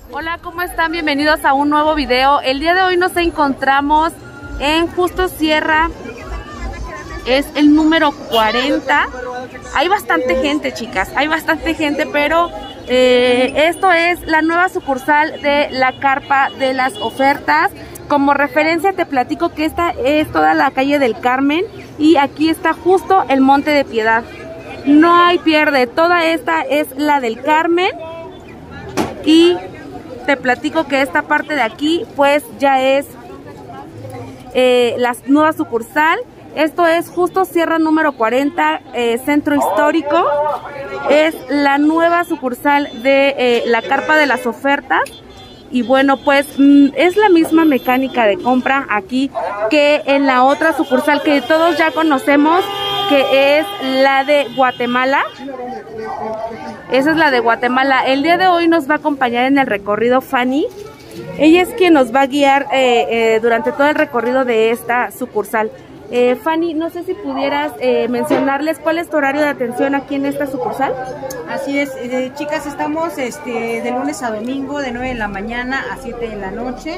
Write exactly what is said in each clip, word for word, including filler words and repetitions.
Hola, ¿cómo están? Bienvenidos a un nuevo video. El día de hoy nos encontramos en Justo Sierra. Es el número cuarenta. Hay bastante gente, chicas. Hay bastante gente, pero eh, esto es la nueva sucursal de la Carpa de las Ofertas. Como referencia te platico que esta es toda la calle del Carmen y aquí está justo el Monte de Piedad. No hay pierde. Toda esta es la del Carmen y te platico que esta parte de aquí pues ya es eh, la nueva sucursal. Esto es Justo Sierra número cuarenta, eh, Centro Histórico. Es la nueva sucursal de eh, la Carpa de las Ofertas. Y bueno, pues mmm, es la misma mecánica de compra aquí que en la otra sucursal que todos ya conocemos, que es la de Guatemala. Esa es la de Guatemala. El día de hoy nos va a acompañar en el recorrido Fanny. Ella es quien nos va a guiar eh, eh, durante todo el recorrido de esta sucursal. Eh, Fanny, no sé si pudieras eh, mencionarles cuál es tu horario de atención aquí en esta sucursal. Así es, eh, chicas, estamos este, de lunes a domingo de nueve de la mañana a siete de la noche.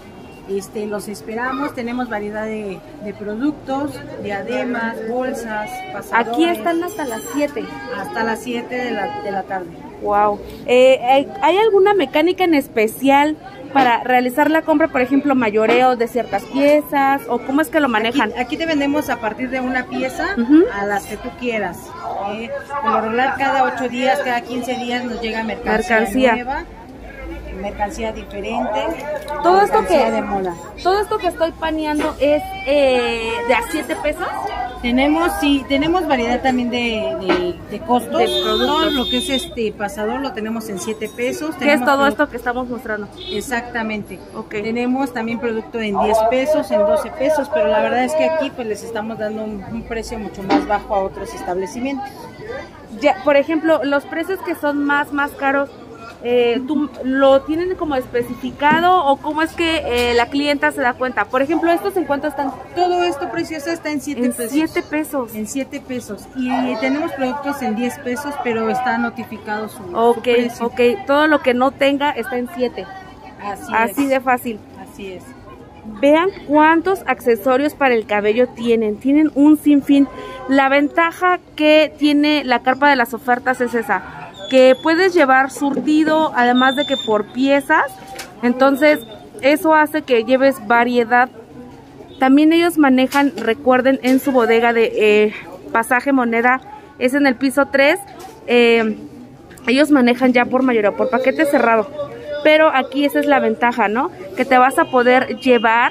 Este, los esperamos, tenemos variedad de, de productos, diademas, bolsas, pasadores. Aquí están hasta las siete. Hasta las siete de la, de la tarde. Wow. Eh, ¿Hay alguna mecánica en especial para realizar la compra, por ejemplo, mayoreo de ciertas piezas, o cómo es que lo manejan? Aquí, aquí te vendemos a partir de una pieza, uh-huh, a las que tú quieras. Eh, por lo regular, cada ocho días, cada quince días nos llega mercancía, mercancía. nueva. Mercancía diferente, todo esto que de moda. Todo esto que estoy paneando es eh, de a siete pesos. Tenemos, sí, tenemos variedad también de, de, de costos. De productos. Todo lo que es este pasador lo tenemos en siete pesos. ¿Qué tenemos es todo esto que estamos mostrando? Exactamente. Okay. Tenemos también producto en diez pesos, en doce pesos, pero la verdad es que aquí pues les estamos dando un, un precio mucho más bajo a otros establecimientos. Ya, por ejemplo, los precios que son más, más caros, Eh, ¿tú lo tienen como especificado o cómo es que eh, la clienta se da cuenta? Por ejemplo, ¿estos en cuánto están? Todo esto precioso está en siete pesos. En siete pesos. En siete pesos. Y tenemos productos en diez pesos, pero está notificado su, okay, su precio. Ok, todo lo que no tenga está en siete. Así, Así es. de fácil. Así es. Vean cuántos accesorios para el cabello tienen. Tienen un sinfín. La ventaja que tiene la Carpa de las Ofertas es esa, que puedes llevar surtido, además de que por piezas. Entonces eso hace que lleves variedad. También ellos manejan, recuerden, en su bodega de eh, Pasaje Moneda, es en el piso tres. eh, ellos manejan ya por mayoría, por paquete cerrado. Pero aquí esa es la ventaja, ¿no? Que te vas a poder llevar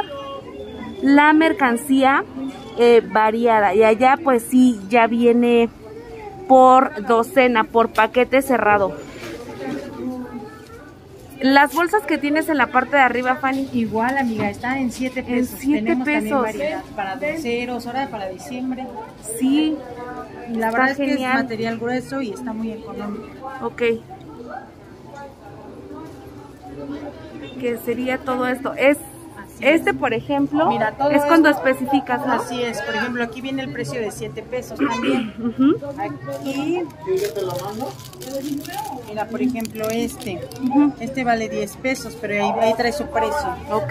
la mercancía eh, variada. Y allá pues sí, ya viene por docena, por paquete cerrado. Las bolsas que tienes en la parte de arriba, Fanny. Igual, amiga, están en siete pesos. En siete Tenemos pesos. También variedad para dulceros, ahora para diciembre. Sí. Y la está verdad es genial. que es material grueso y está muy económico. Ok. ¿Qué sería todo esto? Es Este, por ejemplo, mira, todo es cuando esto, especificas, ¿no? Así es, por ejemplo, aquí viene el precio de siete pesos también. Uh-huh. Aquí, mira, por ejemplo, este. Uh-huh. Este vale diez pesos, pero ahí, ahí trae su precio. Ok.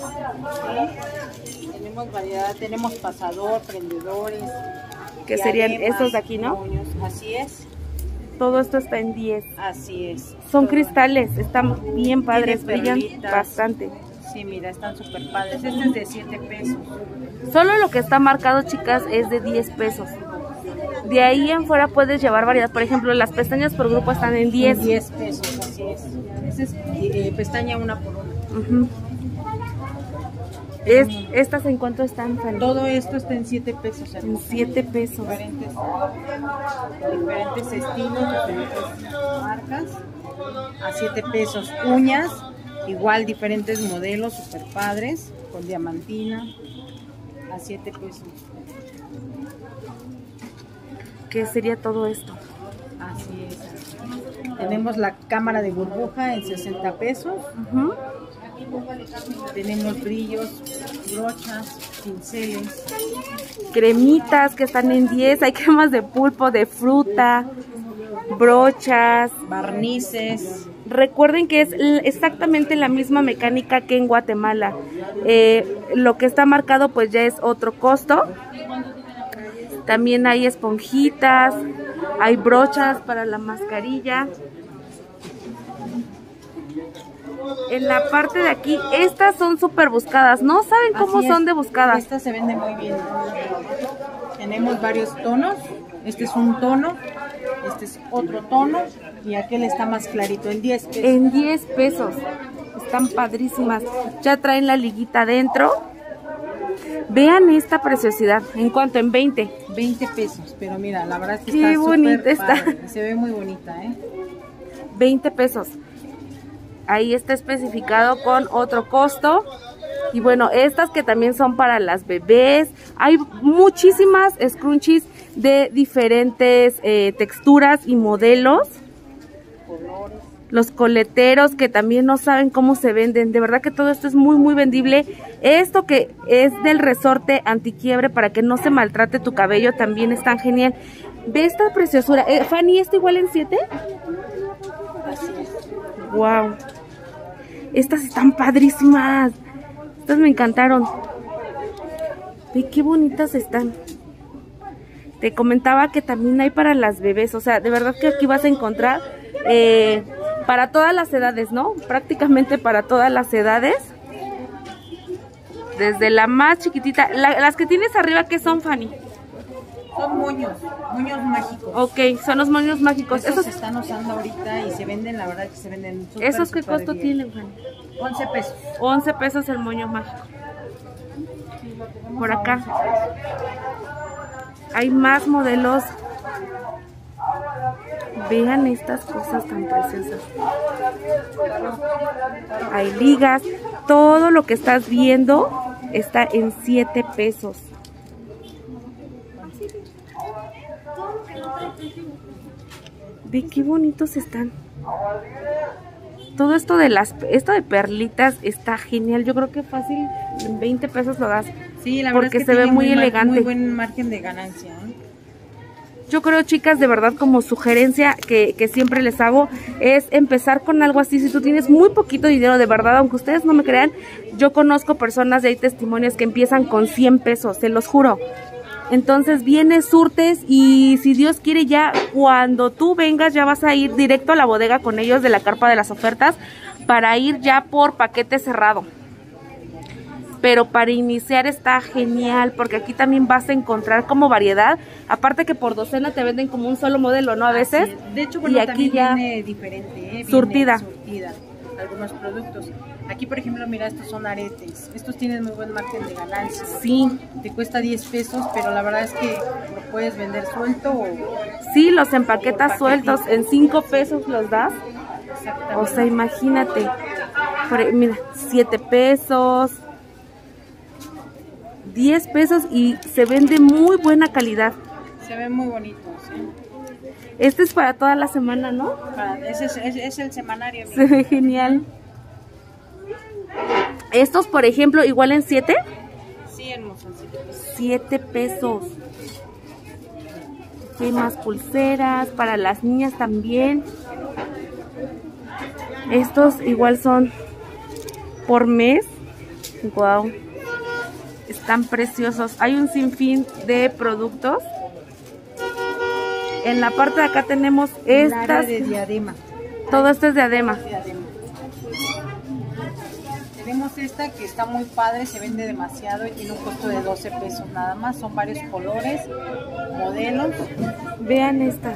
¿Sí? Tenemos variedad, tenemos pasador, prendedores. Que serían estos de aquí, ¿no? Moños. Así es. Todo esto está en diez. Así es. Son todo. Cristales, están bien padres, brillan perlitas. Bastante. Sí, mira, están súper padres. Este es de siete pesos. Solo lo que está marcado, chicas, es de diez pesos. De ahí en fuera puedes llevar variedad. Por ejemplo, las pestañas por grupo están en diez. En diez pesos, así es. Esta es eh, pestaña una por una. Uh-huh. es, ¿Estas en cuánto están, Fanny? Todo esto está en siete pesos. En siete pesos. Diferentes, diferentes estilos, diferentes marcas. A siete pesos. Uñas. Igual diferentes modelos super padres con diamantina a siete pesos. ¿Qué sería todo esto? Así es. Tenemos la cámara de burbuja en sesenta pesos. Uh-huh. Tenemos brillos, brochas, pinceles. Cremitas que están en diez. Hay cremas de pulpo, de fruta. brochas, barnices. Recuerden que es exactamente la misma mecánica que en Guatemala. Eh, lo que está marcado pues ya es otro costo. También hay esponjitas, hay brochas para la mascarilla. En la parte de aquí, estas son súper buscadas. ¿No saben cómo Así son es. de buscadas? Estas se venden muy bien. Tenemos varios tonos. Este es un tono, este es otro tono y aquel está más clarito, en diez pesos. En diez pesos. Están padrísimas. Ya traen la liguita adentro. Vean esta preciosidad. ¿En cuánto? En veinte. veinte pesos, pero mira, la verdad es que Qué está bonita súper está. padre. Se ve muy bonita, ¿eh? veinte pesos. Ahí está especificado con otro costo. Y bueno, estas que también son para las bebés. Hay muchísimas scrunchies de diferentes eh, texturas y modelos. Colores. Los coleteros que también no saben cómo se venden. De verdad que todo esto es muy muy vendible. Esto que es del resorte antiquiebre para que no se maltrate tu cabello también es tan genial. Ve esta preciosura. Eh, Fanny, ¿esto igual en siete? Así es. Wow. Estas están padrísimas. Estas me encantaron. Ve qué bonitas están. Te comentaba que también hay para las bebés. O sea, de verdad que aquí vas a encontrar eh, para todas las edades, ¿no? Prácticamente para todas las edades. Desde la más chiquitita. La, las que tienes arriba, ¿qué son, Fanny? Son moños, moños mágicos. Ok, son los moños mágicos. Esos, Esos se están usando ahorita y se venden, la verdad que se venden súper, ¿Esos qué súper costo bien. tienen, Fanny? once pesos. once pesos el moño mágico. Por acá hay más modelos. Vean estas cosas tan preciosas. Hay ligas. Todo lo que estás viendo está en siete pesos. Ve qué bonitos están. Todo esto de las esto de perlitas está genial. Yo creo que fácil en veinte pesos lo das. Sí, la porque verdad es que se ve tiene muy elegante. Muy buen margen de ganancia, ¿eh? Yo creo, chicas, de verdad, como sugerencia que, que siempre les hago, es empezar con algo así. Si tú tienes muy poquito dinero, de verdad, aunque ustedes no me crean, yo conozco personas de ahí, testimonios que empiezan con cien pesos, se los juro. Entonces vienes, surtes y si Dios quiere ya cuando tú vengas ya vas a ir directo a la bodega con ellos de la carpa de las ofertas para ir ya por paquete cerrado. Pero para iniciar está genial porque aquí también vas a encontrar como variedad. Aparte que por docena te venden como un solo modelo, ¿no? A veces. De hecho, bueno, y aquí ya viene diferente, ¿eh? Viene surtida. surtida. Algunos productos. Aquí, por ejemplo, mira, estos son aretes. Estos tienen muy buen margen de ganancia. Sí. Te cuesta diez pesos, pero la verdad es que lo puedes vender suelto o... Sí, los empaquetas sueltos. En cinco pesos los das. Exactamente. O sea, imagínate. Por, mira, siete pesos. diez pesos y se vende muy buena calidad. Se ven muy bonitos, ¿eh? Este es para toda la semana, ¿no? Para- ese es, es- es el semanario. Se ve genial. Estos, por ejemplo, igual en siete. Sí, hermoso. Sí. siete pesos. Aquí hay más pulseras para las niñas también. Estos igual son por mes. Wow. Están preciosos. Hay un sinfín de productos. En la parte de acá tenemos El área estas. de diadema. Todo esto es diadema. diadema. Tenemos esta que está muy padre, se vende demasiado y tiene un costo de doce pesos nada más. Son varios colores, modelos. Vean esta.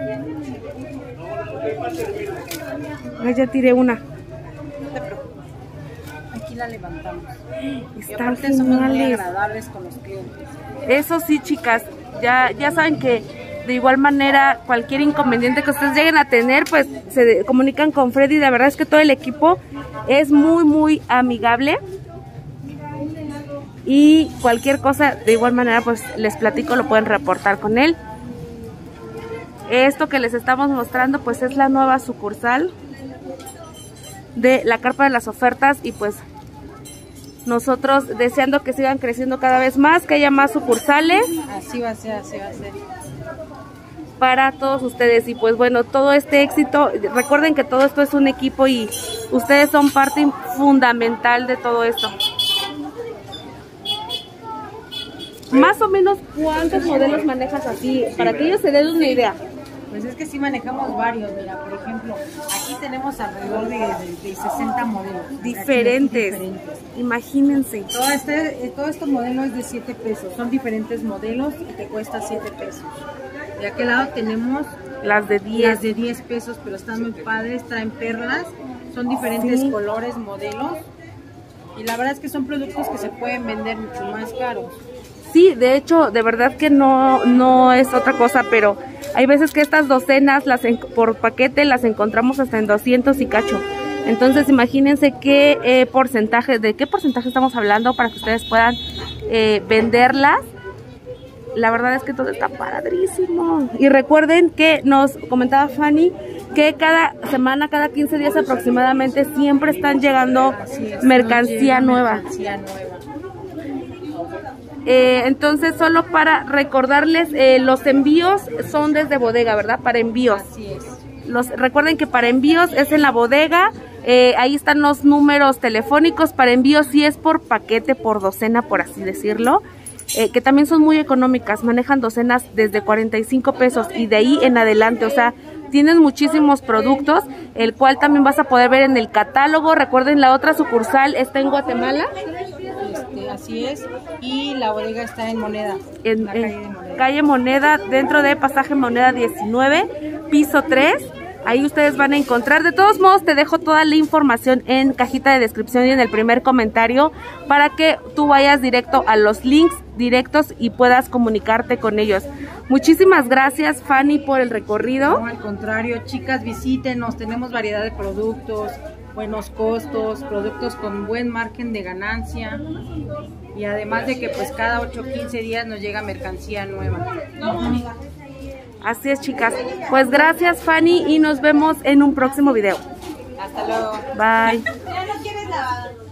Ay, ya tiré una. No te preocupes. Aquí la levantamos. Y Están aparte somos muy geniales. agradables con los clientes. Eso sí, chicas, ya, ya saben que de igual manera cualquier inconveniente que ustedes lleguen a tener, pues se de- comunican con Freddy. La verdad es que todo el equipo es muy, muy amigable. Y cualquier cosa, de igual manera, pues les platico, lo pueden reportar con él. Esto que les estamos mostrando, pues es la nueva sucursal de la carpa de las ofertas. Y pues nosotros deseando que sigan creciendo cada vez más, que haya más sucursales. Así va a ser, así va a ser. para todos ustedes. Y pues bueno, todo este éxito, recuerden que todo esto es un equipo y ustedes son parte fundamental de todo esto. Más o menos, ¿cuántos modelos manejas así? Para que ellos se den una idea. Pues es que sí manejamos varios, mira, por ejemplo, aquí tenemos alrededor de, de, de sesenta modelos. Diferentes. diferentes. Imagínense. Todo este, todo este modelo es de siete pesos, son diferentes modelos y te cuesta siete pesos. De aquel lado tenemos las de diez. Las de diez pesos, pero están muy padres, traen perlas, son diferentes sí. colores, modelos. Y la verdad es que son productos que se pueden vender mucho más caros. Sí, de hecho, de verdad que no, no es otra cosa, pero hay veces que estas docenas las en, por paquete las encontramos hasta en doscientos y cacho. Entonces imagínense qué eh, porcentaje, de qué porcentaje estamos hablando para que ustedes puedan eh, venderlas. La verdad es que todo está padrísimo. Y recuerden que nos comentaba Fanny que cada semana, cada quince días aproximadamente, siempre están llegando es, mercancía nueva. Mercancía nueva. Eh, entonces, solo para recordarles, eh, los envíos son desde bodega, ¿verdad? Para envíos. Así es. Los, recuerden que para envíos es en la bodega, eh, ahí están los números telefónicos. Para envíos sí es por paquete, por docena, por así decirlo, eh, que también son muy económicas, manejan docenas desde cuarenta y cinco pesos y de ahí en adelante, o sea, tienen muchísimos productos, el cual también vas a poder ver en el catálogo. Recuerden, la otra sucursal está en Guatemala. Este, así es, y la bodega está en Moneda, en, la en calle, de Moneda. calle Moneda, dentro de Pasaje Moneda diecinueve, piso tres. Ahí ustedes van a encontrar. De todos modos, te dejo toda la información en cajita de descripción y en el primer comentario para que tú vayas directo a los links directos y puedas comunicarte con ellos. Muchísimas gracias, Fanny, por el recorrido. No, al contrario, chicas, visítenos. Tenemos variedad de productos, buenos costos, productos con buen margen de ganancia. Y además de que pues cada ocho o quince días nos llega mercancía nueva. Así es, chicas. Pues gracias, Fanny, y nos vemos en un próximo video. Hasta luego. Bye. ¿Ya no quieres la...